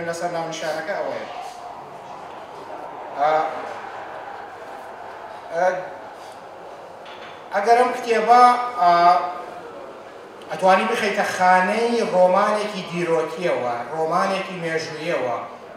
من لەسەر ناونیشانەکە ئەوەیە. ئەگەر ئەم کتێبە ئەتوانی بخەیتە خانەی ڕۆمانێکی دیرۆکیەوە، ڕۆمانێکی مێژوویەوە،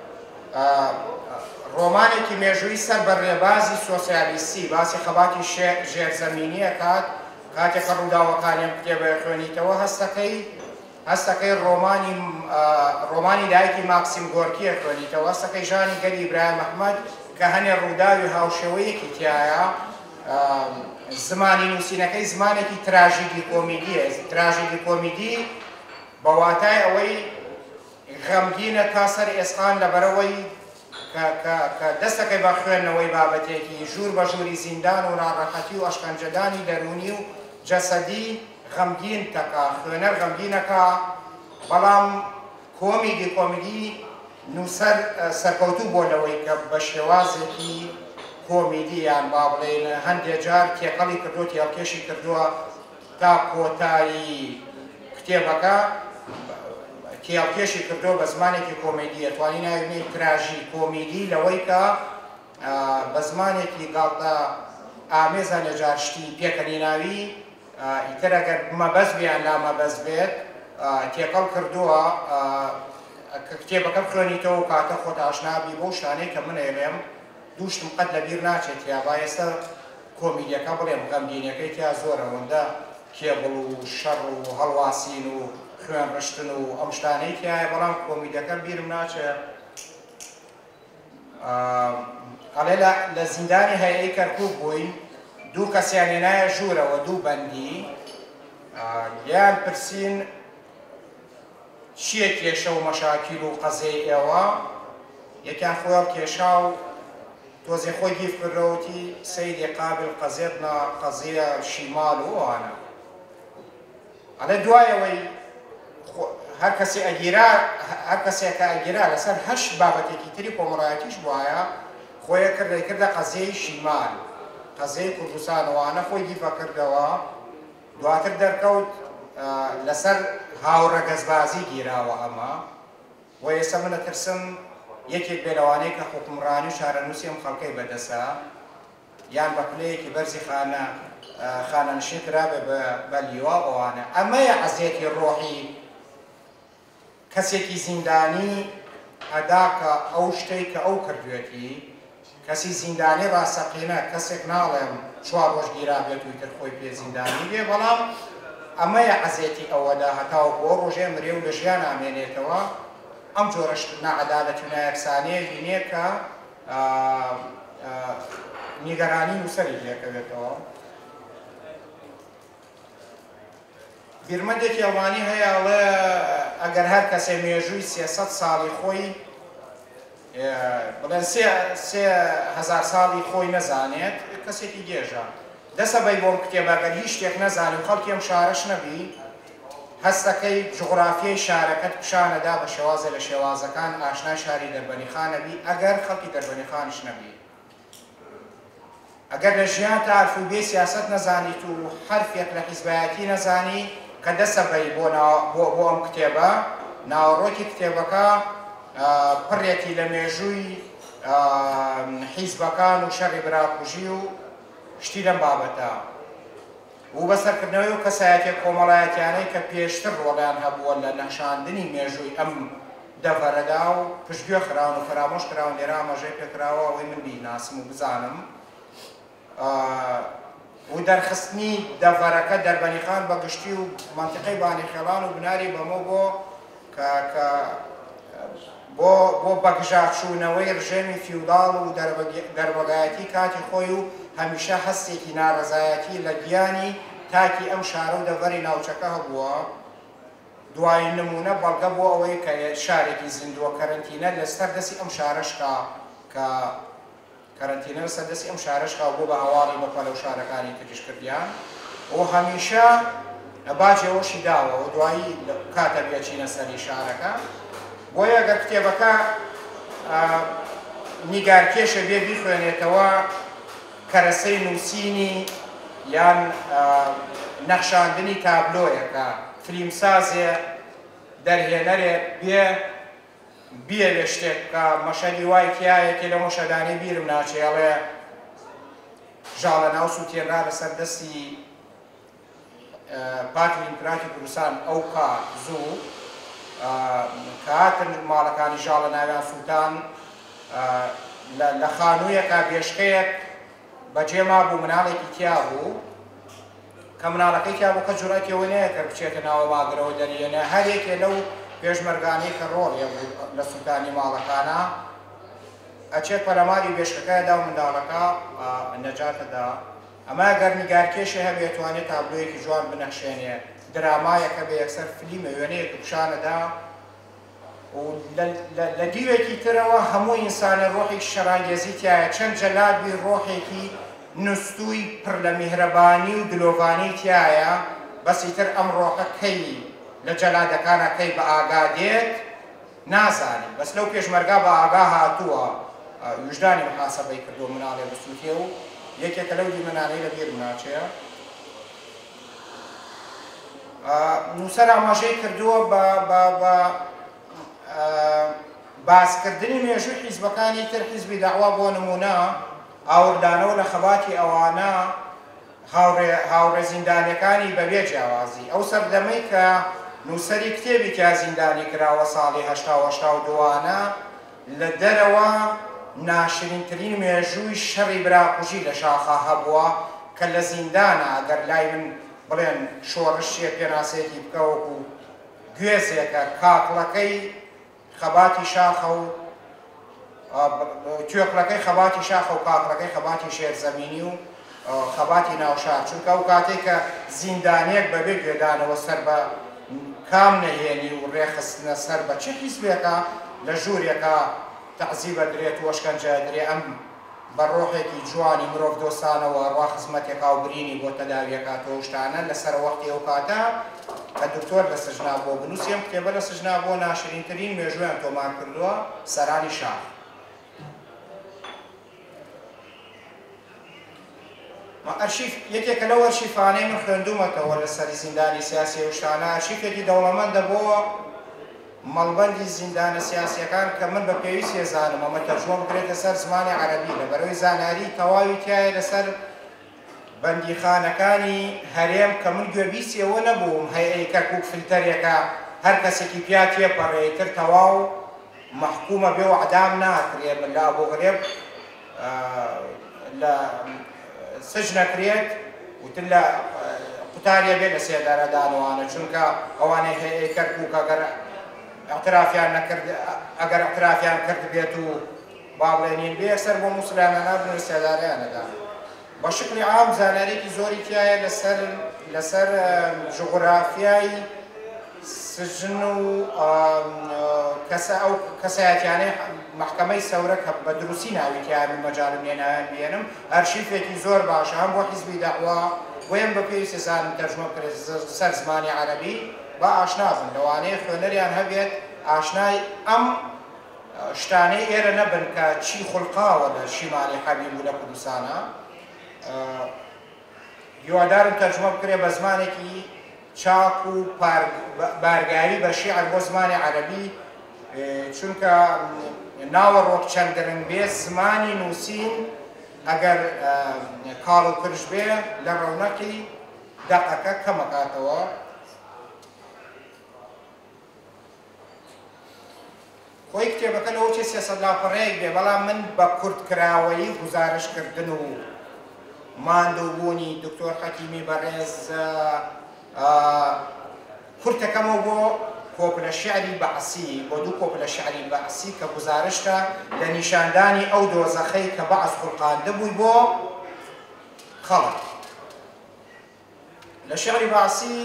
ڕۆمانێکی مێژووی سەر بە ڕێبازی سۆسیالیستی باسی خەباتی ژێرزەمینیە کات کاتێک کە ڕووداوەکانی ئەم کتێبە خوێنیتەوە هەستەکەی ڕۆمانی دایکی ماکسیم گۆرکیە خوێنیتەوە، هەستەکەی ژانی گەلی ئیبراهیم ئەحمەد کە هەنێ ڕووداوی هاوشێوەیەکی تایە. زمانی نووسینەکەی زمانێکی تراژیدی کۆمیدیە. تراژیدی کۆمیدی بە واتای ئەوەی غەمگینە تا سەر ئێسقان لەبەرەوەی کە دەستەکەی بە خوێندنەوەی بابەتێکی ژوور بە ژووری زیندان و ناڕەحەتی و ئەشکەنجەدانی دەرونی و جەسەدی غەمگین تەکا، خوێنەر غەمگینەکە، بەڵام کۆمیدی نووسەر سەرکەوتوو بۆ لەوەی کە بە شێوازێکی کۆمیدیان با بڵێن هەندێک جار تێکەڵی کردووە، تێڵکێشی کردووە تا کۆتایی کتێبەکە تێڵکێشی کردووە بە زمانێکی کۆمیدیە. توانی ناوێنی تراژی کۆمیدی لەوەی کە بە زمانێکی گاڵتە ئامێزە نەجار شتی پێکەنی ناوی ئیتر ئەگەر مەبەست بیان لا مەبەست بێت تێکەڵ کردووە کە کتێبەکە بخوێنیتەوە و کاتە خۆت ئاشنابی بۆ شتانەی کە من ئێڵێم دووشتم قەت لەبیر ناچێت یا با ئێستا کۆمیدیەکە بڵێم غەمگینیەکەی تیا زۆر ئەوەندە کێبڵ و شەڕ و هەڵواسین و خوێن ڕشتن و ئەم شتانەی تایە، بەڵام کۆمیدیەکە بیرم ناچێت. ئەڵێ لە زیندانی هەیەی کەرکووک بووین، دوو کەسیان هێنایە ژوورەوە، دوو بەندی، لیان پرسین چییە کێشە و مەشاکیل و قەزەی ئێوە؟ یەکیان خۆیان کێشا و تۆزێ خۆی گیف کردەوەتی سەیدی قابل قەزێتنا قەزەیە شیمال و ئەوانە. ئەڵێ دوایەوەی هەر کەسێکە ئەگیرا لەسەر هەشت بابەتێکی تری کۆمەڵایەتیش وایە خۆیە کردە قەزەی شیمال، قەزەی کوردستانەوانە خۆی گیفە کردەوە، دواتر دەرکەوت لەسەر هاوڕەگەزبازی گیراوە ئەمە. و ئێستا منە ترسم یەکێک بێلەوانەی کە حکومڕانی و شارەنووسی ئەم خەڵکەی بەدەسا یان بە پلەیەکی بەرزی خانەنشین کرابێ بە لیوا ئەوانە. ئەمەیە عەزیەتی ڕۆحی کەسێکی زیندانی ئەدا کە ئەو شتەی کە ئەو کردوێتی کەسی زیندانی ڕاستەقینە، کەسێک ناڵێم 4 ڕۆژ گیرا بێت و ئیتر خۆی پێ زیندانی بێ، بەڵام ئەمەیە عەزیەتی ئەوەدا هەتاو بۆ ڕۆژێ مرێ و لە ژیان ئامێنێتەوە. ئەم جۆرە نەعەدالەت و نایەکسانیە بینێ کە نیگەرانی نووسەری لێکەوێتەوە. بیرمەندێکی ئەڵمانی هەیە ئەڵێ ئەگەر هەر کەسێ مێژووی 300 ساڵی خۆی بڵێن 3000 ساڵی خۆی نەزانێت کەسێکی گێژە. دەسە بەی بۆم کتێبەگەر هیچ شتێک نەزانێت و خەڵکی ئەم شارەش نەبی، هەستەکەی جغرافیای شارەکەت پیشانەدا بە شێوازە لە شێوازەکان ئاشنای شاری دەربەنیخان نەبی ئەگەر خەڵکی دەربەنیخانش نەبی. ئەگەر لە ژیان تا ئەلفوبێی سیاست نەزانیت و حرفێک لە حیزبایەتی نەزانی کە دەسە بەی بۆ ئەم کتێبە، ناوەڕۆکی کتێبەکە پڕێکی لە مێژووی حیزبەکان و شەڕی براکوژی و شتی لەم بابەتە و بەسەرکردنەوەی و کەسایەتێک کۆمەڵایەتیانەی کە پێشتر ڕۆڵیان هەبووە لە نەشاندنی مێژووی ئەم دەڤەرەدا و پشتگوێ خراون و فرامۆش کراون. لێرە ئاماژەی پێکراوە ئەوەی من بیناسم و بزانم و دەرخستنی دەڤەرەکە دەربەنیخان بە گشتی و منتیقەی بانیخێڵان و بناری بەمە بۆ بەگژاچوونەوەی ڕژێمی فیوداڵ و دەربەگایەتی کاتی خۆی و هەمیشە هەستێکی ناڕەزایەتی لە گیانی تاکی ئەم شارە و دەڤەری ناوچەکە هەبووە. دوای نمونە بەڵگە بۆ ئەوەی کە شارێکی زیندووە کەرنتینە لەسەر دەستی ئەم شارەشکا کە کەرنتینە لەسەر دەستی ئەم شارەشکا بۆ بە هەواڵی بەپە لەو شارەکانی تریش کردیان و هەمیشە باجێوەشی داوە و دوایی کاتە بێچینە سەری شارەکە. بۆیە گەر کتێبەکە نیگارکێشە بێ بیخوێنێتەوە کەرەسەی نووسینی یان نەخشاندنی تابلۆیەکە فلیمسازێ دەرهێنەرێ بێ بیەوێ شتێک بکە مەشەدی وای تایەکێ لە مۆشەدانەی بیرم ناچێ ئەڵێ ژاڵە ناو سووتێنرا لەسەر دەستی پارتی دیموکراتی کوردستان ئەو کات زوو کاتن ماڵەکانی ژاڵە ناویان سووتان لە خانوویەکە بێشکەیەک بەجێما بوو مناڵێکی تیا بوو کە مناڵەکەی تیا بوو کە جوڕەتەوە نەیە کە بچێتە ناوە ماگرەوە دەریێنە هەرێکێ لەو پێشمەرگانەی کە ڕۆڵێ بوو لە سووتانی ماڵەکانە ئەچێت پەرەماری بێشکەکەدا و منداڵەکە نەجاتەدا ئەمە گەر نیگارکێشی هەبێت توانێت تابلۆیەکی جوان بنەخشێنێ درامایەکە بە یەکسەر فلیمە وێنەیەک پیشانەدا و لە دیوێکی ترەوە هەموو ئینسانە ڕۆحێکی شەڕانگێزی تایە چەند جەلابی ڕۆحێکی نوستووی پڕ لە میهرەبانی و دلۆڤانی تایە بەسی تر ئەم ڕۆحە کەی لە جەلادەکانە کەی بە ئاگا دێت نازانی بەس لەو پێشمەرگا بە ئاگا هاتووە وجدانی محاسەبەی کردو مناڵێ بسووتێ و یەکێکە لەو دیمەنانەی لە بیر ناچێ نووسەر ئاماژەی کردووە بە باسکردنی مێژووی حیزبەکانی تر حیزبی داعوا بۆ نمونە ئاوردانەوە لە خەباتی ئەوانە هاوڕێ زیندانیەکانی بەبێ جیاوازی ئەو سەردەمەی کە نووسەری کتێبی کیا زیندانی کراوە ساڵی هەشتا و دوانە لە دەرەوە ناشرینترین مێژووی شەڕی براکوژی لە شاخە هەبووە کە لە زیندانە ئەگەر لای من بڵێن شۆڕشیە پێناسەیەکی بکەوەکو گوێزێکە کاکڵەکەی خەباتی شاخە و توێقلەکەی خەباتی شاخە و کاکڵەکەی خەباتی شێرزەمینی و خەباتی ناوشار چونکە ئەو کاتێک کە زیندانیەک بەبێ گوێدانەوە سەر بە کام نەهێنی و ڕێخستنە سەر بە چه حیزبێکە لە ژوورێکە تەعزیبە درێت و شکنجە درێ ئەم بە ڕۆحێکی جوانی مرۆڤ دۆستانەوە ڕوا خزمەتێکا و برینی بۆ تەداویەکاتەوە شتانە لەسەر وەختی ئەو کاتە کە دکتۆر لە سژنا بۆ بنووسیم کتێبە لە سژنا بۆ ناشرینترین مێژویان تۆمار کردووە سەرانی شاخ یەکێکە لەو ئەرشیفانەی من خوێندوومەتەوە لە سەری زیندانی سیاسی و شتانە ئەرشیفێکی دەوڵەمەندە بۆ مەڵبەندی زیندانە سیاسیەکان کە من بە پێویست ێزانم ئەمە تەرجمە بکرێتە سەر زمانی عەرەبی لەبەرەوەی زاناری تەواوی تایە لەسەر بەندیخانەکانی هەرێم کە من گوێبیستیەوە نەبووم هەیئەی کەرکووک فلتەرێکە هەر کەسێکی پیا تێپەڕێتر تەواو مەحکومە بێ و عەدام ناکرێت لە ئابوغرێب لە سژنەکرێت وتر لە قوتارێ بێت لە سێدارەدانەوانە چونکە ئەوانەی هەیئەی کەرکووک ئەگەر اعترافیان کرد بێت و با بڵێنین بێ سەر بۆ موسڵمانان بنووی سێدارەیانەدا بە شکلی عام زانارێکی زۆری تایە لەسەر ژوغرافیای سژن و ئەو کەسایەتیانەی محکەمەی سەورە کە بە دروستی ناوی تیا من مەجاڵم لێنایان بێنم ئەرشیفێکی زۆر باشە هەم بۆ حیزبی داعوا بۆیەم بە پێویستی زانم تەرجمە بکرێت سەر زمانی عەرەبی با ئاشنا بن لەوانەیە خوێنەریان هەبێت ئاشنای ئەم شتانەی ئێرە نەبن کە چی خوڵقاوە لە شیمانی حەبیب و لە کوردستانە هیوادارم تەرجمە بکرێت بە زمانێکی چاک و بارگایی بە شیعر بۆ زمانی عەرەبی چونکە ناوە ڕۆک چەند گرنگ بێ زمانی نووسین ئەگەر کاڵ و کرش بێ لە ڕەونەقی دەقەکە کەمەکاتەوە خۆی کتێبەکە لەوە چێ 300 لاپەڕەیەک بێ بەڵام من بە کورتکراوەیی گزارشکردن و ماندووبوونی دکتۆر حەکیمی بەڕێز کورتەکەمەوە بۆ کۆپلە شیعری بەعسی بۆ دوو کۆپلە شیعری بەعسی کە گزارشتە لە نیشاندانی ئەو دۆزەخەی کە بەعس خوڵقاندە بووی بۆ خەڵک لە شیعری بەعسی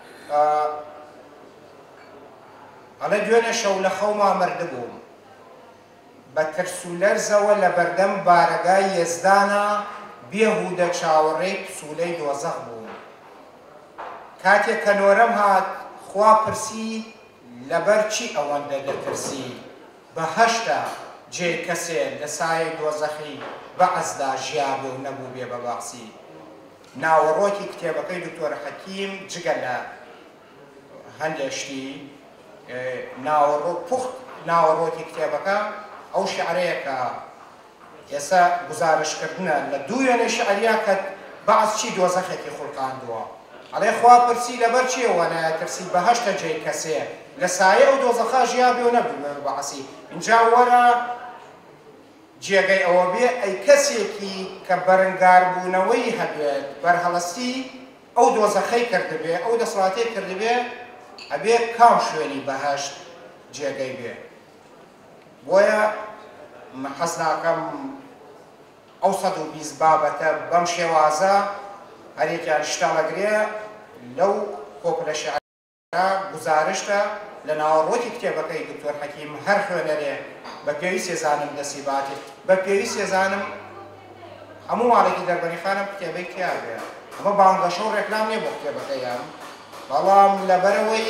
ئەڵێ دوێنێ شەو لە خەوما مردبووم بە ترس و لەرزەوە لە بەردەم بارەگای یێزدانە بێهودە چاوەڕێی پسوولەی دۆزەخ بووم کاتێک کە نۆرەم هات خوا پرسی لەبەر چی ئەوەندە دەترسی بەهەشتا جێ کەسێ لە سایەی دۆزەخی بەعەزدا ژیابێ و نەبوو بێ بە باسی ناوەڕۆکی کتێبەکەی دکتۆر حەکیم جگە لە هەندێک شتی ناوەڕۆ پوخت ناوەڕۆکی کتێبەکە ئەو شعرەیە کە ئێستا گزارشکردنە لە دوو وێنە شعریا کە بەعز چی دۆزەخێکی خوڵقاندووە ئەڵێ خوا پرسی لەبەر چیەوە نایەترسی بەهەشتە جێی کەسەیە لە سایە ئەو دۆزەخا ژیابێ و نەبوو بەعسی اینجا وەرە جێگەی ئەوە بێ ئەی کەسێکی کە بەرەنگاربوونەوەی هەبێت بەرهەڵەستی ئەو دۆزەخەی کردبێ ئەو دەسەڵاتەی کردبێ ئەبێ کام شوێنی بەهەشت جێگەی بێ بۆیە حەز ناکەم ئەو 120 بابەتە بەم شێوازە هەرێکیان شتەڵەگرێ لەو کۆپلە شێعرە گزارشتە لە ناوەڕۆکی کتێبەکەی دکتۆر حەکیم هەر خوێنەرێ بە پێویست ێزانم دەستی باتی بە پێویست ێزانم هەموو ماڵێکی دەربەریخانم کتێبەی تیا بێ ئەمە بانگەشە و ڕێکلام نییە بۆ کتێبەکەیان بەڵام لەبەرەوەی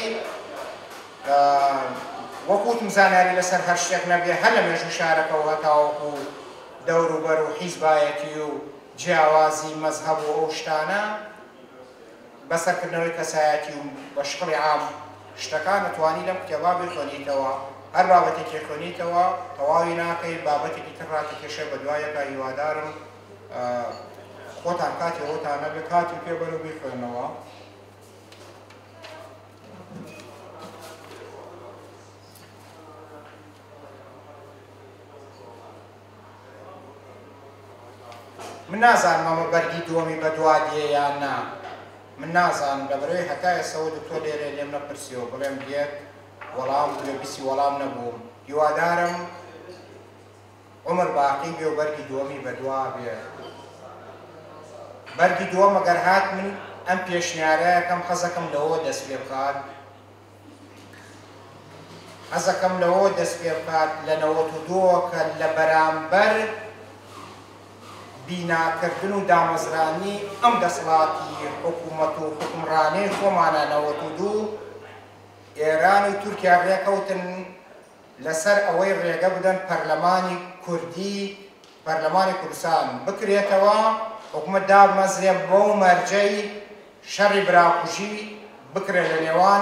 وەکوتم زانیاری لەسەر هەر شتێک نەبێ هەر لە مێژوو شارەکەەوە هەتاوەکو دەوروبەر و حیزبایەتی و جیاوازی مەزهەب و ئەو شتانە بەسەرکردنەوەی کەسایەتی و بە شکڵی عام شتەکان دەتوانی لەم کتێبا بخوێنیتەوە هەر بابەتێکی خوێنیتەوە تەواوی ناکەی بابەتێکی تر ڕاتێکێشە بە دوایەکە هیوادارم خۆتان کاتی ئەوتان نەبێ کاتی پێ بەرەو بخوێنەوە من نازانم ئەمە بەرگی دووەمی بە دوادیە یان نا من نازانم لەبەرەوەی هەتا ئێسەوە دکتۆر لێرە لێم نەپرسیەوە بڵێم دێت وەڵام لێبیسی وەڵام نەبووم هیوادارم عمر باقی بێ و بەرگی دووەمی بە دوا بێ بەرگی دووەم ئەگەر هات من ئەم پێشنیارەیەکەم حەزەکەم لەوە دەست پێ بکات حەزەکەم لەوە دەست پێ بکات لە 92 کە لە بەرامبەر بیناکردن و دامەزرانی ئەم دەسەڵاتی حکوومەت و حکومڕانەی خۆمانە 92 ئێران و تورکیا ڕێکەوتن لەسەر ئەوەی ڕێگە بدەن پەرلەمانی کوردی پەرلەمانی کوردستان بکرێتەوە حکوومەت دامەزرێ بۆ مەرجەی شەڕی براکوژی بکرێت لە نێوان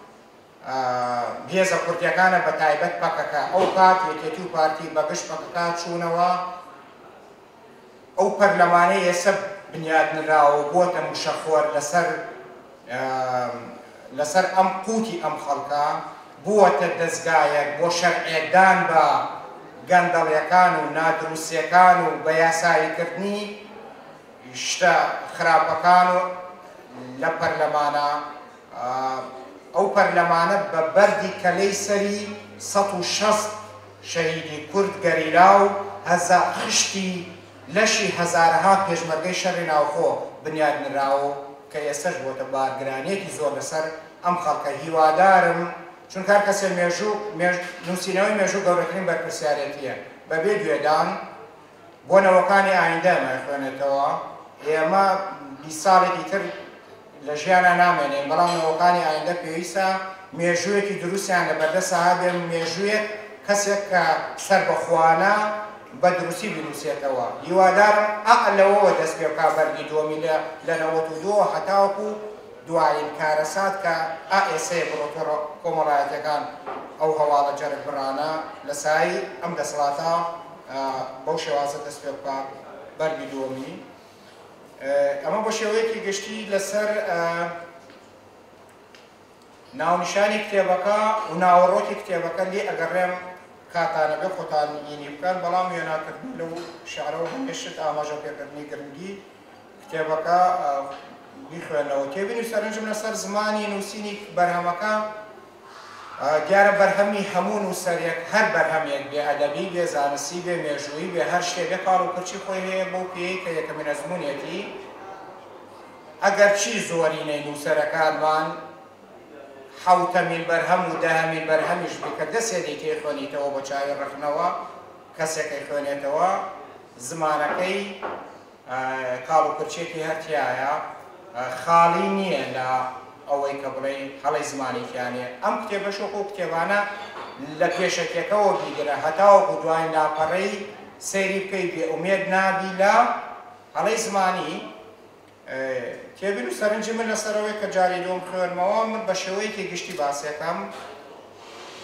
هێزە کوردیەکانە بە تایبەت پەکەکە ئەو کات یەکێتی و پارتی بەگشت پەکەکە چوونەوە ئەو پەرلەمانەی ئێستا بنیادنراوە بۆتە موشەخۆر لەسەر ئەم قوتی ئەم خەڵکە بووەتە دەستگایەک بۆ شەرعێدان بە گەندەڵیەکان و نادروستیەکان و بە یاساییکردنی شتە خراپەکان و لە پەرلەمانە ئەو پەرلەمانە بە بەردی کەلەی سەری 160 شەهیدی کورد گەریلا و خشتی لەشی هەزارەها پێشمەرگەی شەڕی ناوخۆ بنیادنراوە کە ئێستش بۆتە بارگرانیەکی زۆر لەسەر ئەم خەڵکە هیوادارم چونکە هەر کەسێ نووسینەوەی مێژوو گەورەترین بەرپرسیارەتیە بەبێ گوێدان بۆ نەوەکانی ئایندەمە خوێنێتەوە ئێمە 20 ساڵێکی تر لە ژیانە نامێنێن بەڵام نەوەکانی ئایندە پێویستە مێژوویەکی دروستیان لە بەردەسە هابێ مێژوویەک کەسێک کە سەربەخواانە بە دروستی بنووسێتەوە هیوادارم لەوەوە دەست پێ بکا بەرگی دووەمی لە 92 هەتاوەکو دوایین کارەسات کە ئێسەیە بڕۆتۆ کۆمەڵایەتەکان ئەو هەواڵە جەرگ بڕانە لە سایی ئەم دەسەڵاتە بەو شێوازە دەست پێ بکا بەرگی دووەمی ئەمە بە شێوەیەکی گشتی لەسەر ناونیشانی کتێبەکە و ناوەڕۆکی کتێبەکە لێ ئەگەڕێم کاتانە بێ خۆتان یینی بکەن بەڵام وێناکردن لەو شعرەوە هەمێشت ئاماژە پێکردنی گرنگی کتێبەکە بیخوێنەوە تێبینی سەرنجم لەسەر زمانی نووسینی بەرهەمەکە دیارە بەرهەمی هەموو نووسەرێک هەر بەرهەمێک بێ ئەدەبی بێ زانستی بێ مێژووی بێ هەر شتێک بێ کاڵ و پرچی خۆی هەیە بەو پێی کە یەکەمین ئەزموونێتی ئەگەر چی زۆرینەی نووسەرەکانمان حوتەمین بەرهەم و داهەمین بەرهەمیش بێ کە دەسێکی تێی خوێنیتەوە بە چاوی ڕخنەوە کەسێکی خوێنێتەوە زمانەکەی کاڵ و پرچێکی هەرتیایە خاڵی نییە لە ئەوەی کە بڵێ هەڵی زمانێکیانێ ئەم کتێبە شۆخ و کتێبانە لە پێشەکێکەوە بیگرە هەتاوەکو دوای ناپەڕەی سەیری بکەی بێ ئومێد نابی لە هەڵی زمانی تێبین و سەرنجی من لەسەرەوەی کە جاری دوم خوێنمەوە من بە شێوەیەکی گشتی باسیەکەم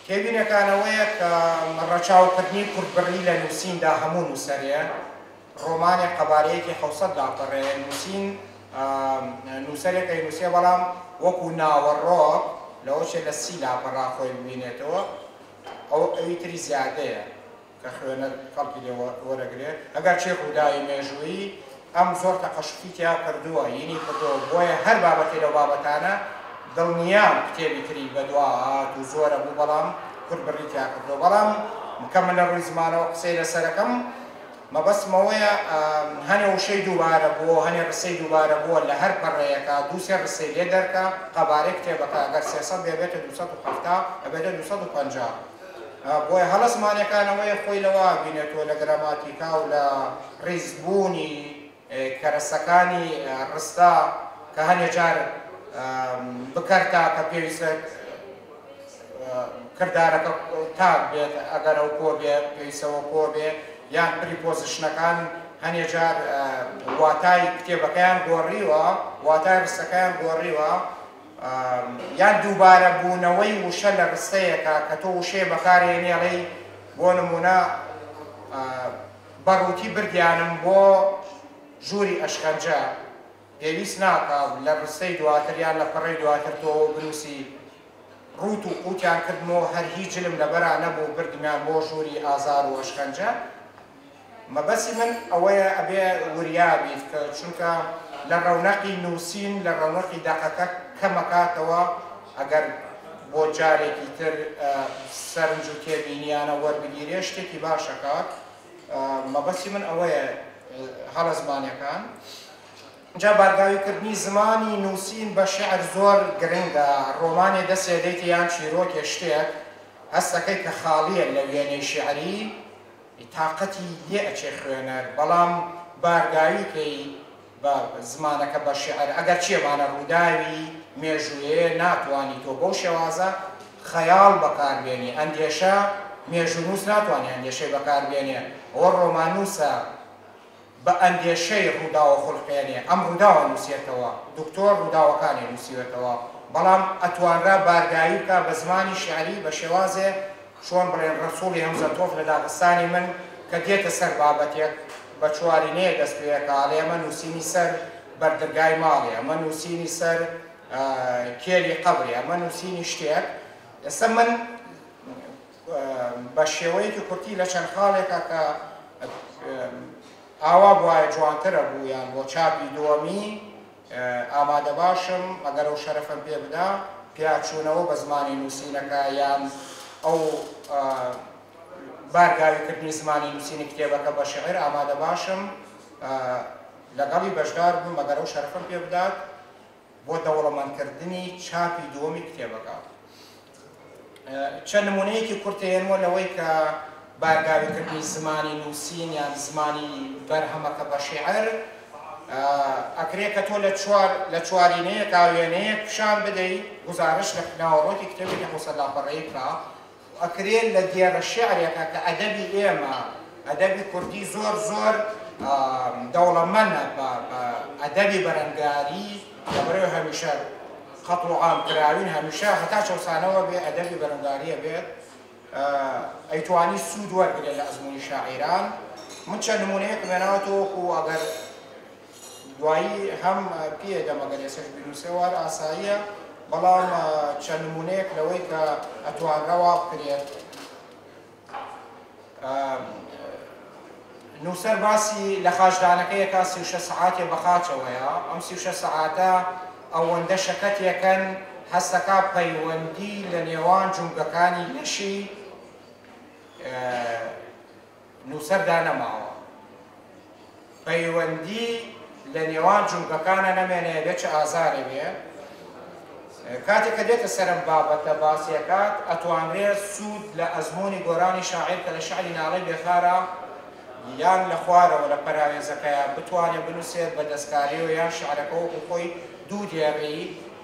تێبینەکانەوەیە کە ڕەچاوکردنی کورتبڕی لە نووسیندا هەموو نووسەرێ ڕۆمانێک قەبارەیەکی 700 لاپەڕێ نووسەرێکە نووسێ بەڵام وەکو ناوەڕۆک لەوەشێ لە 30 لاپەڕا خۆی ببینێتەوە ئەوی تری زیادەیە کە خوێنەر خەڵکی لێ وەرەگرێت ئەگەر چێ ڕووداوی مێژوویی ئەم زۆر تەقەشفی تیا کردووە یعنی کردووە بۆیە هەر بابەتی لەو بابەتانە دڵنیام کتێبی تری بەدوا هات و زۆرە بوو بەڵام کورتبڕی تیا کردووە بەڵام کە من لە ڕووی زمانەوە قسەی لەسەرەکەم مەبەستمەوەیە هەنێ وشەی دووبارە بووە هەنێ ڕسەی دووبارە بووە لە هەر پەڕەیەکە دووسێ ڕسەی لێ دەرکە قەبارەی کتێبەکە ئەگەر 300 بێتە 270 ئەبێتە 250 بۆیە هەڵە زمانەکانەوەیە خۆی لەوە بینێتەوە لە گراماتیکا و لە ڕیزبوونی کەرەسەکانی ڕستا کە هەنێ جار بکەرتا کە پێویستە کردارەکە تاک بێت ئەگەر ئەو کۆ بێ پێویستەوە کۆ بێ یان پریپۆزیشنەکان هەنێ جار واتای کتێبەکەیان گۆڕیوە واتای ڕستەکەیان گۆڕیوە یان دووبارە بوونەوەی وشە لە ڕستەیەکە کە تۆ وشەیە بەکارهێنێڵی بۆ نمونە بەڕووتی بردیانم بۆ ژووری ئەشکەنجە پێویست ناکە لە ڕستەی دواتر یان لە پەڕەی دواتر تۆ بنووسی ڕوت و قوتیان کردمەوە هەر هیچ جلم لەبەرا نەبوو بردمیان بۆ ژووری ئازار و ئەشکەنجە مەبەسی من ئەوەیە ئەبێ وریابیت کە چونکە لە ڕەونەقی نووسین لە ڕەونەقی دەقەکە کەمەکاتەوە ئەگەر بۆ جارێکی تر سەرنج و تێبینیانە وەربگیرێ شتێکی باشەکات مەبەسی من ئەوەیە هەڵە زمانەکان جا بارگاویکردنی زمانی نووسین بە شێعر زۆر گرنگە ڕۆمانێ دەسێدەیت یان چیرۆکێ شتێک هەستەکەی کە خاڵیە لە وێنەی شێعری تااقەتی لێ ئەچێ خوێنەر بەڵام بارگاویکەی بە زمانەکە بە شێعر ئەگەر چێمانە ڕووداوی مێژوویە ناتوانانی تۆ بەو شێوازە خەیاڵ بەکاربێنی ئەندێشە مێژونووس ناتوانێت ئەندێشەی بەکاربێنێ ئەوە ڕۆمانوسە بە ئەندێشەی ڕووداوە خوڵقێنێ ئەم ڕووداوە نووسێتەوە دکتۆر ڕووداوەکانی نووسیوێتەوە بەڵام ئەتوانرا بارگایی بکە بە زمانی شێعری بە شێوازێ چۆن بڵێن ڕەسوڵی هەمزەتۆف لە داغستانی من کە دێتە سەر بابەتێک بە چوارینەیە دەست پێەکە ئاڵێ ئەمە نووسینی سەر بەردەرگای ماڵێ ئەمە نووسینی سەر کێری قەبرێ ئەمە نووسینی شتێک ئێستا من بە شێوەیەکی کورتی لە چەند خاڵێکە کە ئاوا بواە جوانترە بوو یان بۆ چاپی دووەمی ئامادە باشم ئەگەر ئەو شەرەفم پێ بدا پیاچوونەوە بە زمانی نووسینەکە یان ئەو بارگاویکردنی زمانی نووسینی کتێبەکە بە شێعر ئامادە باشم لەگەڵی بەشدار بووم ئەگەر ئەو شەرەفم پێ بدات بۆ دەوڵەمەندکردنی چاپی دووەمی کتێبەکە چەند نمونەیەکی کورتێنوە لەوەی کە بارگاویکردنی زمانی نووسین یان زمانی بەرهەمەکە بە شێعر ئەکرێ کە تۆ لە چوارینەیە کاوێنەیە پیشان بدەیت گزارش لە ناوەڕۆکی کتێبێکی 700 لاپەڕەیە بکە ئەکرێت لە دیێرە شێعرێکە کە ئەدەبی ئێمە ئەدەبی کوردی زۆر زۆر دەوڵەمەندە بە ئەدەبی بەرەنگاری لەبەرەوەی هەمیشە خەت و عامکراوین هەمیشە هەتا چەوسانەوە بێ ئەدەبی بەرەنگاریە بێت ئەیتوانی سوود وەرگرێت لە ئەزموونی شاعیران من چەند نمونەیەک مێناوەتەوە و ئەگەر دوایی هەم پێدەم ئەگەر ێسش بنووسێوار ئاساییە بەڵام چەند نمونەیەک لەوەی کە ئەتوانرەوە بکرێت نووسەر باسی لە خاچدانەکەیەکە 36 سەعاتێ بە خاچەوەیە ئەم 36 سەعاتە ئەوەندە شەکەتێکەن هەستەکە پەیوەندی لە نێوان جومگەکانی لەشی نووسەردا نەماوە پەیوەندی لە نێوان جومگەکانە نەمێنێ بێت چ ئازارێ بێ کاتێک کە دێتە سەرم بابەتە باسیەکات ئەتوانرێت سوود لە ئەزمموی گۆرانی شاعیر کە لە شعری ناڵەی بێخارە یان لە خوارەوە لە پەراوێزەکەیە بتوانێت بنووسێت بە دەستکاریەوە یان شعرەکە وەکو خۆی دوو دێڕی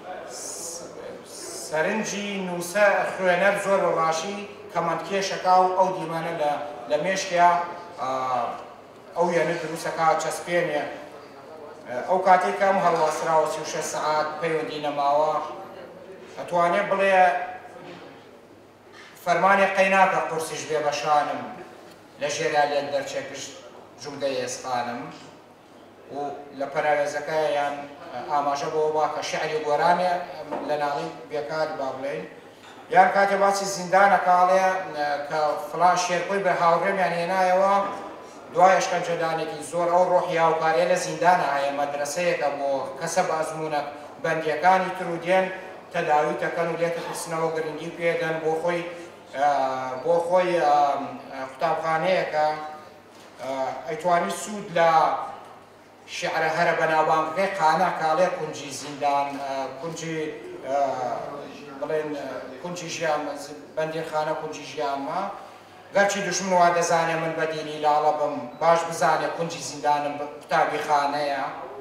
سەرنجی نووسە خوێنەر زۆر بەباشی کەمەندکێشەکە و ئەو دیمانە لە مێشکیا ئەو یانە دروستەکە چەسپێنێ ئەو کاتێک کەم هەڵوەسراوە 36 سەعات پەیوەندی نەماوە ئەتوانێت بڵێ فەرمانێک قەیناکە قورسیش بێ بەشانم لە ژێرا لێک دەرچێ پشت جوودەی ئێسقانم و لە پەراوێزەکەیان ئاماژە بەوە با کە شعری گۆرانێ لە ناڵی بێکار با بڵێن یان کاتێ باسی زیندانەکاڵێ کە فڵان شێرکۆی بە هاوڕێمیان هێنایەوە دوای شکنجەدانێکی زۆر ئەو ڕۆحی هاوکاریە لە زیندانە هەیە مەدرسەیەکە بۆ کەسە بازمونە بەندیەکانی تر و دێن تەداوی دەکەن و لێتە پرسنەوە گرنگی پێدەن بۆ خۆی قوتابخانەیەکە ئەیتوانی سوود لە شعرە هەرە بەناوبانگەکەی قانە کاڵێ کونجی زیندان کونجی بڵێن کونجی ژیان بەندیخانە کونجی ژیانمە گەرچی دوژمن وا دەزانێ من بەدینی لاڵە بم باش بزانێ کونجی زیندانم قوتابی خانەیە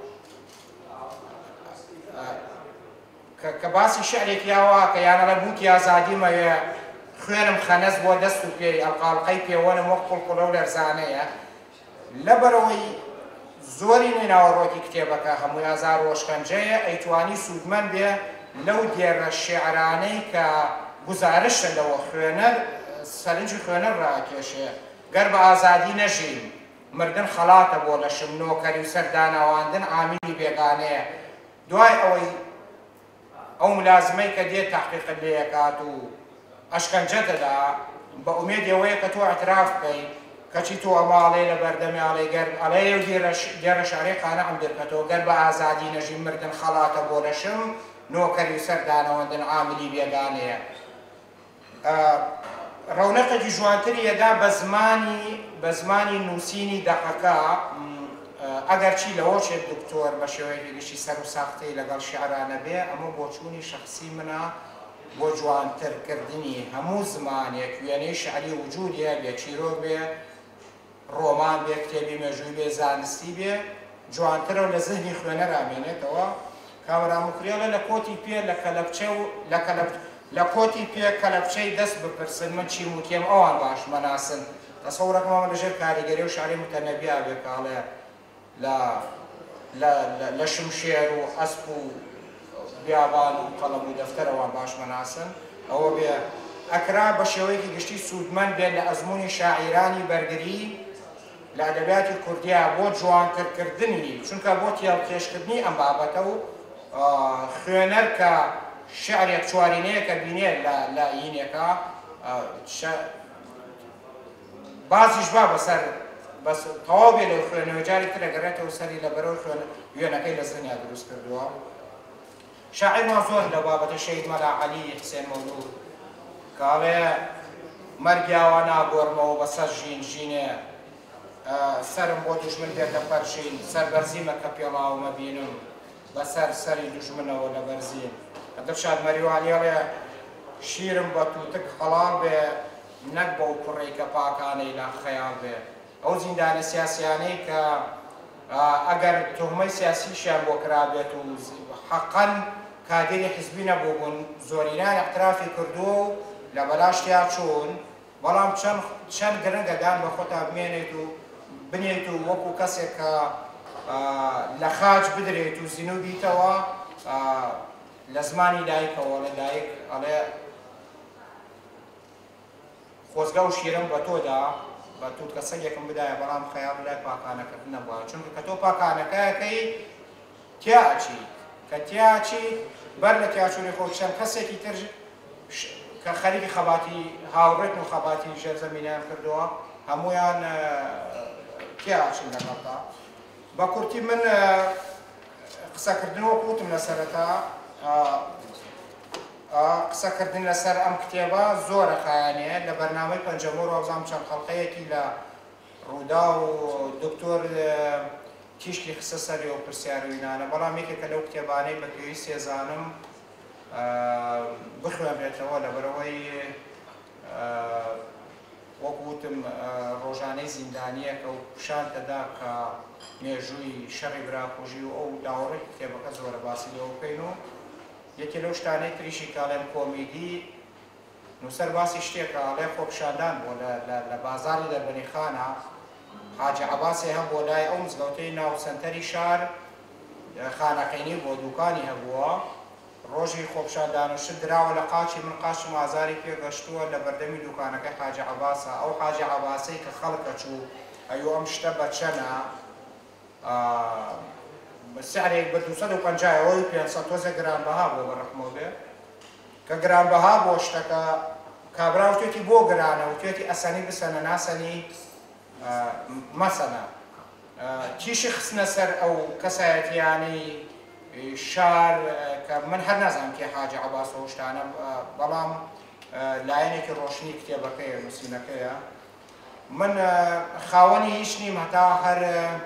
کە باسی شعرێکیاوە کە یانەڵە بووکی ئازادیمەوێ خوێنم خەنەز بۆ دەست و پێی ئەڵقاڵقەی پێوەنم وەک قوڵقوڵە و لەرزانەیە لەبەرەوەی زۆری ناوەڕۆکی کتێبەکە هەمووی ئازار و شکنجەیە ئەیتوانی سوودمەند بێ لەو دێرە شێعرانەی کە گوزارشە لەوە خوێنەر سەرنجی خوێنەر ڕاکێشێ گەر بە ئازادی نەژین مردن خەڵاتە بۆ لە شم نۆکەری و سەرداناواندن عامیلی بێگانەیە دوای ئەوەی ئەو ملازمەی کە دێت تحقیقت لێ ئەکات و ئەشکەنجە دەدا بە ئومێد ئەوەیە کە تۆ ئەتراف بکەی کەچی تۆ ئەماڵێ لە بەردەمی ئاڵێ گەر ئەڵێ دێرە شارەی قانەعم دەکەتەوە گەر بە ئازادی نەژین مردن خەڵاتە بۆ لە شم نۆکەری و سەردانەوەندن عاملی بێگانەیە ڕەونەقێکی جوانتریەدا بە زمانی نووسینی دەقەکە ئەگەرچی لەوەشێت دکتۆر بە شێوەیەکی گشتی سەر و ساختەی لەگەڵ شیعرانە بێ ئەمە بۆچوونی شخصی منە بۆ جوانترکردنی هەموو زمانێک وێنەی شعری وجودیە بێ چیرۆ بێ ڕۆمان بێ کتێبی مێژووی بێ زانستی بێ جوانترە و لە زەهنی خوێنەر ئامێنێتەوە کامەرامکریاڵە لە کۆتی پێ لە کۆتی پێ کەلەپچەی دەست بپرسن من چیم و کێم ئەوان باش مەناسن تەسەوڕەکەمەوە لەژێر کاریگەری و شعری متەنەبیا بێ کاڵێ لە شمشێر و ئەسپ و بیابان و قەڵەم و دەفتەرەوان باش مەناسن ئەوە بێ ئەکرا بە شێوەیەکی گشتی سوودمەند بێت لە ئەزمموی شاعیرانی بەرگری لە ئەدەبیاتی کوردیا بۆ جوانترکردنی چونکە بۆ تێڵکێشکردنی ئەم بابەتە و خوێنەر کە شعرێک چوارینەیە کە بینێت لە ئینێکە بازیش با بەسەر تەواو بێ لەو خوێنەوە جاری تر ئەگەڕێتەوە سەری لە بەرەو وێنەکەی لە زنیا دروست کردووە شاعرمان زۆر لە بابەتە شەید مەلا عەلی حسێن مەولود کاڵێ مەرگیاوە ناگۆڕمەوە بەسەر ژینێ سرم بۆ دوژمن بێتە پەرژین سەربەرزیمە کە پێڵاومە بینم بەسەر سەری دوژمنەوە لە بەرزین ئەدەب شادمەریوانیڵێ شیرم بە تووتک هەڵال بێ نەک بەو کوڕێی کە پاکانەی لا خەیاڵ بێ ئەو زیندانە سیاسیانەی کە ئەگەر تۆهمەی سیاسیشیان بۆ کرابێت و حەقەن کادری حزبی نەبوو بوون زۆرینان اقترافی کردووە و لە بەلاشتیا چوون بەڵام چەند گرنگەدان بە خۆتا بمێنێت و بنێت و وەکو کەسێک کە لە خاج بدرێت و زین و بیتەوە لە زمانی دایکەوە لە دایک ئەڵێ خۆزگە و شیرم بە تۆدا بە تووت کە سەگێکم بدایە بەڵام خەیاڵ لای پاکانەکردن نەبووە چونکە کە تۆ پاکانەکەیەکەی تیاچی کە تیاچی بەر لە تیاچوونی خۆ چەند کەسێکی تر کە خەریکی خەباتی هاوڕێت و خەباتی ژێرزەمینیان کردووە هەمویان تیاچین لەگەڵدا بە کورتی من قسەکردنەوە قوتم لە سەرەتا قسەکردن لەسەر ئەم کتێبە زۆرە خایانەیە لە بەرنامەی پەنجەمە و ڕۆژام چەند خەڵقەیەکی لە ڕوودا و دکتۆر تیشکی خسە سەری و پرسیاروینانە بەڵام یەکێکە لەو کتێبانەی بە پێویست سێزانم بخوێنرێتەوە لەبەرەوەی وەکوتم ڕۆژانەی زیندانیەکە و پیشان دەدا کە مێژووی شەڕی براکوژی و ئەو داوەڕی کتێبەکە زۆرە باسی لەوە بکەین و یەکی لەو شتانەی تریشی کاڵێن کۆمیدی نووسەر باسی شتێکە ئاڵێ خۆپشاندان بۆ لە بازاری دەربەنی خانە حاجی عەباسێ هەبووە لای ئەو مزگەوتەی ناو سەنتەری شار خانەقینی بۆ دووکانی هەبووە ڕۆژی خۆپشان دانوشت دراوە لە قاچی من قاچم ئازاری پێگەشتووە لە بەردەمی دوکانەکەی حاجی عەباسە ئەو حاجی عەباسەی کە خەڵکە چوو ئەیوە ئەم شتە بە چەنە سعرێک بە 250 500 تۆزە گرانبەها بۆ بەڕەحمەوە بێ کە گرانبەها بۆ شتەکە کابرا وتێتی بۆ گرانە وتێتی ئەسەنی بسەنە ناسەنی مەسەنە تیشی خستنە سەر ئەو کەسایەتیانی شار کە من هەر نازانم کێ حاجی عەباس و شتانە بەڵام لایەنێکی ڕۆشنی کتێبەکەیە نووسینەکەیە من خاوەنی هیچ نیم هەتا هەر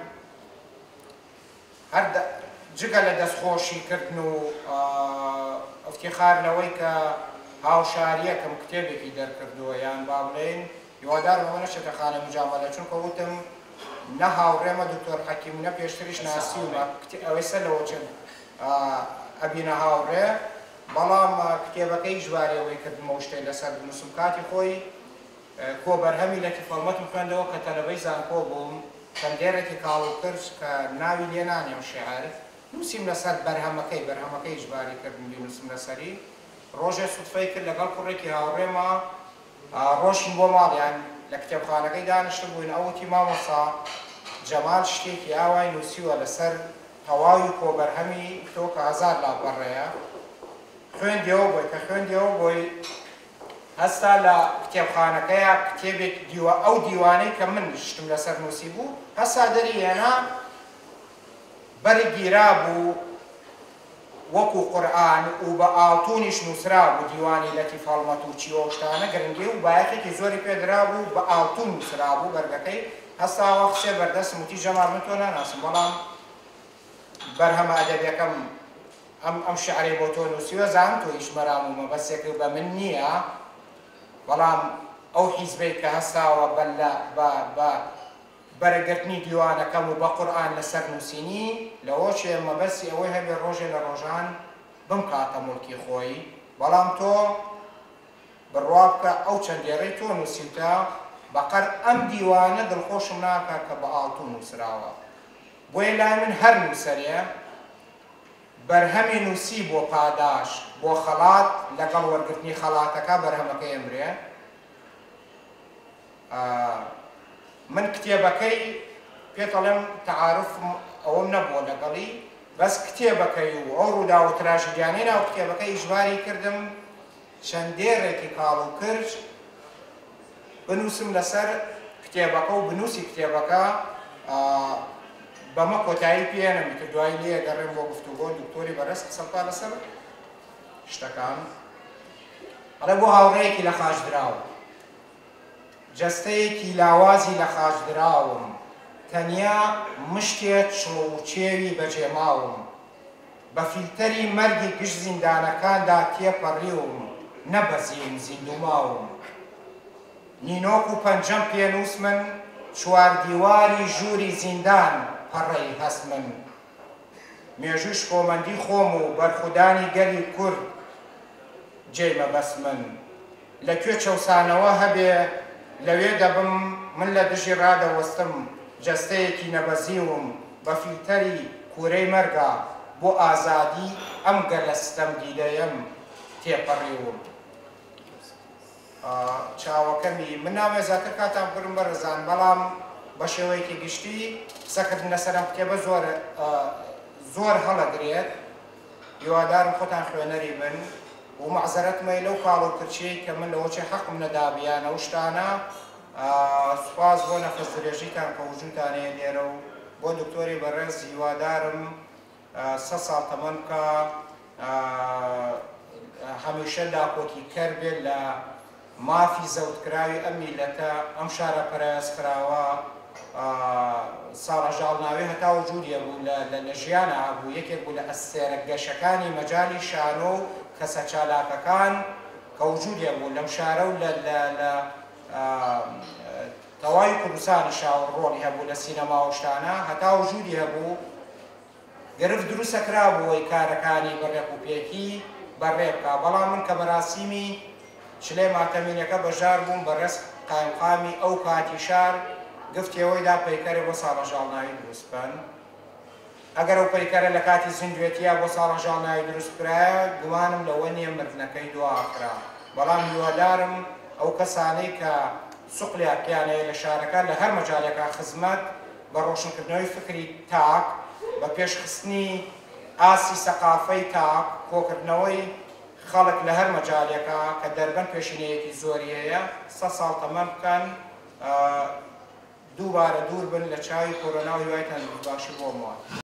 جگە لە دەستخۆشیکردن و ئەفتیخارنەوەی کە هاوشاریەکەم کتێبێکی دەرکردووە یان با بڵێن هیوادارم ئەوە نەچێتە خانە مجامەلە چونکە وتم نە هاوڕێمە دکتۆر حەکیم نە پێشتریش ناسیومە ئەوەی سەر لەوە چەند ئەبینە هاوڕێ بەڵام کتێبەکەی ژوارەوەی کردمەوە شتێک لەسەر بنووسم کاتی خۆی کۆبەرهەمی لە تیفەڵمەتم خوێندەوە کە تەلەبەی زانکۆ بووم چەندێرێکی کاڵوکرد کە ناوی لێ نانێم شێعر نووسیم لەسەر بەرهەمەکەی ژواری کردم بینووسم لەسەری ڕۆژێ سوتفەی کرد لەگەڵ کوڕێکی هاوڕێمە ڕۆژین بۆ ماڵیان لە کتێبخانەکەی دانیشتە بووین ئەوەتی مامۆستا جەمال شتێکی ئاوای نووسیوە لەسەر هەواوی کۆبەرهەمی کتۆ کە هەزار لاپەڕەیە خوێندیەوە بۆی کە خوێندیەوە بۆی هەستا لە کتێبخانەکەیە کتێبێک ئەو دیوانەی کە من شتم لەسەر نووسی بوو هەستا دەریێنا بەری گیرا بوو وەکو قورئان و بە ئاڵتونیش نووسرا بوو دیوانی لەتیفەڵمەت و چیوە شتانە گرنگی و بایەخێکی زۆری پێدرا بوو بە ئاڵتون نووسرا بوو بەرگەکەی هەستاوە قسێ بەردەستم وتی جەمال من تۆ ناناسم بەڵام بەرهەمە ئەدەبیەکەم ئەم شعرەی بۆ تۆ نووسیوە زانم تۆ هیچ مەرام و مەبەستێک بە من نییە بەڵام ئەو حیزبەی کە هەستاوە بە بەرەگرتنی دیوانەکەم و بە قورئان لەسەر نووسینی لەوە چێ مەبەستی ئەوەی هەبێ ڕۆژێ لە ڕۆژان بم کاتە موڵکی خۆی بەڵام تۆ بڕوا بکە ئەو چەندێڕەی تۆ نووسیتە بەقەر ئەم دیوانە دڵخۆشم ناکە کە بە ئاڵتون نووسراوە بۆیە لای من هەر نووسەرێ بەرهەمی نووسی بۆ پاداش بۆ خەڵات لەگەڵ وەرگرتنی خەڵاتەکە بەرهەمەکەی ئەمرێ من کتێبەکەی پێتەڵێم تەعارف ئەوەم نەبووە لەگەڵی بەس کتێبەکەی و ئەو ڕوودا و تراژیدیانەی ناو کتێبەکەی ئیژباری کردم چەندێڕێکی کاڵ و کرد بنووسم لەسەر کتێبەکە و بنووسی کتێبەکە بەمە کۆتایی پێێنم کە دوای لێ گەڕێم بۆ گفتوگۆ دکتۆری بەرەس قسەڵپا لەسەر شتەکان ئەڵێ بۆ هاوڕێیەکی لە خاش دراوە جەستەیەکی لاوازی لە خاش دراوم تەنیا مشتێک چڵوچێوی بەجێماوم بە فیلتەری مەرگی گشت زیندانەکاندا تێپەڕیوم نەبەزیم زیندوماوم نینۆک و پەنجەم پێنووس من چواردیواری ژووری زیندان پەڕەی هەست من مێژوش کۆمەندی خۆم و بەرخودانی گەلی کورد جێمە بەس من لەکوێ چەوسانەوە هەبێ لەوێ دەبم من لە دژی ڕادەوەستم جەستەیەکی نەبەزیوم بە فیلتەری کوورەی مەرگا بۆ ئازادی ئەم گەلەستەم دیدەیەم تێپەڕیوم چاوەکەمی من نامێزاتر کاتان بڕم بەرەزان بەڵام بە شێوەیەکی گشتی قسەکردن لەسەرم کتێبە زۆر هەڵەگرێت هیوادارم خۆتان خوێنەری بن و مەعزەرەتمەی لەو کاڵ و کرچەی کە من لەوەچێ حەقم نەدابیانە و شتانە سوپاس بۆ نەفەس درێژیتان کە وجودتانەیە لێرە و بۆ دکتۆری بەڕێز هیوادارم 100 ساڵ تەمەن بکە هەمیشە داپۆکی کەر بێت لە مافی زەوتکراوی ئەم میلەتە ئەم شارە پەرەیازکراوە ساڵەژاڵ ناوێ هەتا وجودیە بوو لە ژیانە هەبوو یەکێک بوو لە ئەستێرە گەشەکانی مەجای شانۆ و کەسە چالاکەکان کە وجودیە بوو لەم شارە و لە تەواوی کوردستانی شاو ڕۆڵی هەبوو لە سینەما و شتانە هەتا وجودی هەبوو گرفت دروستەکرا بووەی کارەکانی بەڕێک و پێکی بەڕێ بکە بەڵام من کە بەراسیمی چلێ ماتەمینەکە بەژار بووم بەڕێز قایمقامی ئەو کاتی شار گفتیەوەیدا پەیکەرێ بۆ ساڵەژاڵ ناوی دروستبن ئەگەر ئەو پەیکەرە لە کاتی زیندوێتیە بۆ ساڵە ژاڵناوی دروست کرایە گومانم لەوە نییە مردنەکەی دواکرا بەڵام هیوادارم ئەو کەسانەی کە سوقلیاکیانەیە لە شارەکە لە هەر مەجالێکا خزمەت بە ڕۆشنکردنەوەی فکری تاک بە پێشخستنی ئاسی سەقافەی تاک کۆکردنەوەی خەڵک لە هەر مەجالێکە کە دەربەن پێشینەیەکی زۆری هەیە 100 ساڵ تەمەم بکەن دووبارە دوور بن لە چاوی کۆرۆنا و هیوایتان باشی بۆمەوە.